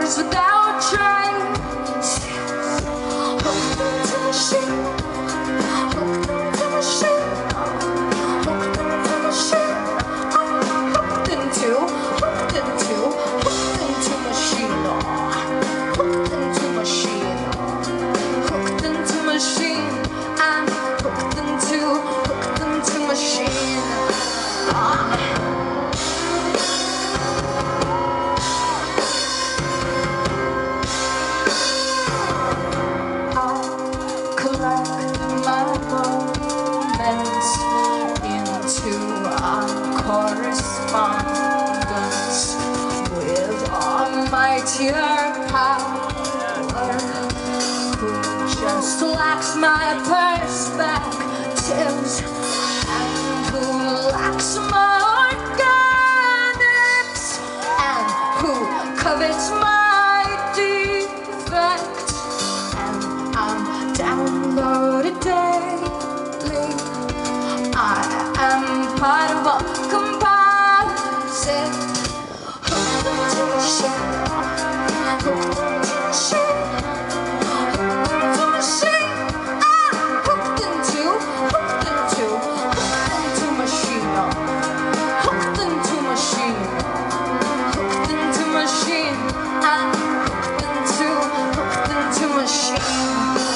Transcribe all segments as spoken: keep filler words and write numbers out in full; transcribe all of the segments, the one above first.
cars without trains. Hooked into machine, hooked into machine, hooked into machine. Hooked into, hooked into, hooked into machine. Hooked into machine, hooked into machine. I'm hooked into, hooked into machine. Correspondence with almighty power, who just lacks my perspectives and who lacks my organics and who covets my defects. And I'm downloaded daily. I am part of a composite. Hooked into machine, hooked into machine, hooked into machine. I'm hooked into, hooked into, hooked into machine, hooked into machine, hooked into machine. I'm hooked into, hooked into machine.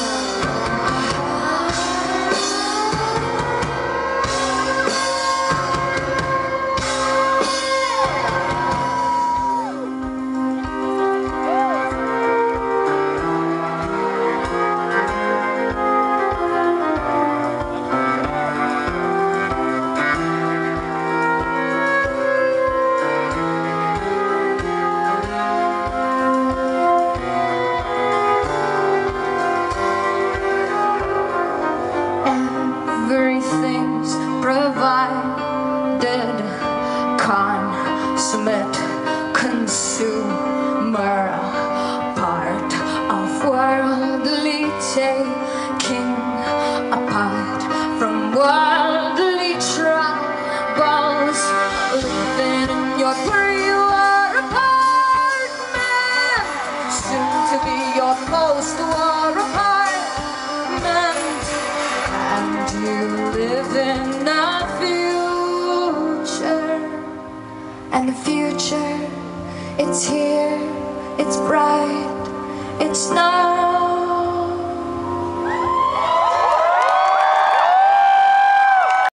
Everything's provided, consummate consumer, part of worldly taking, apart from worldly troubles, living in your pre-war apartment, soon to be your post-war apartment. And you live in the future, and the future, it's here, it's bright, it's not